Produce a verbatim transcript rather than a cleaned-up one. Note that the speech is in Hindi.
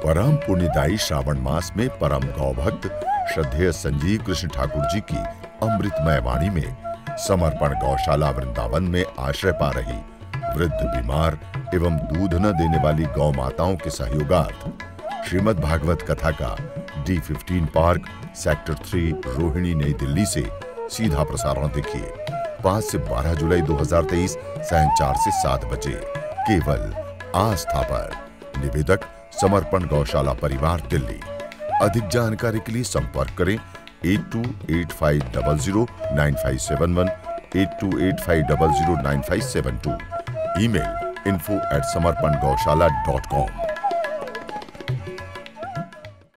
परम पुण्यदायी श्रावण मास में परम गौ भक्त श्रद्धेय संजीव कृष्ण ठाकुर जी की अमृतमय वाणी में समर्पण गौशाला वृंदावन में आश्रय पा रही वृद्ध, बीमार एवं दूध न देने वाली गौ माताओं के सहयोगार्थ श्रीमद् भागवत कथा का D fifteen park sector three Rohini New Delhi से सीधा प्रसारण देखिए पाँच से बारह जुलाई दो हजार तेईस सायं चार से सात बजे केवल आस्था पर। निवेदक समर्पण गौशाला परिवार दिल्ली। अधिक जानकारी के लिए संपर्क करें eight two eight five double zero nine five seven one, eight two eight five double zero nine five seven two. Email info at Samarpan Gaushala dot com.